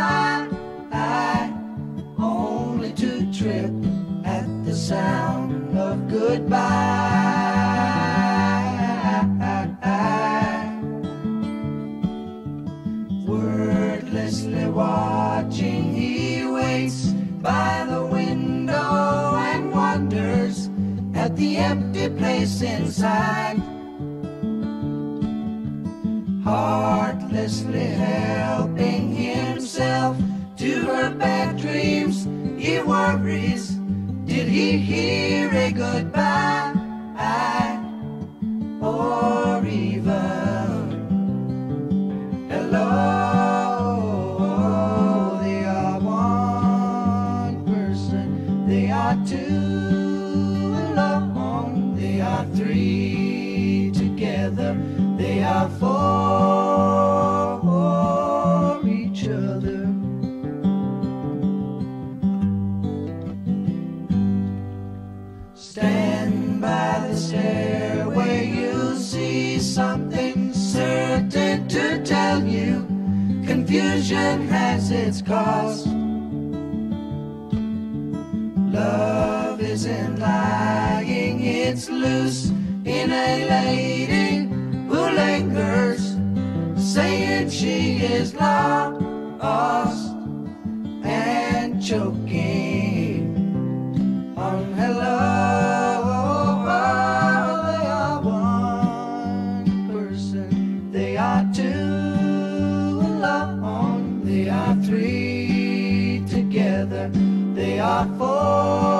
goodbye, only to trip at the sound of goodbye. Wordlessly watching, he waits by the window and wonders at the empty place inside. Heartlessly helping himself to her bad dreams, he worries, did he hear a goodbye? Or even hello? They are one person, they are two alone, they are three together, they are for each other. Stand by the stairway, you'll see something certain to tell you. Confusion has its cost. Love isn't lying, it's loose in a lady who lingers, saying she is lost and choking on hello. They are one person, they are two alone, they are three together, they are four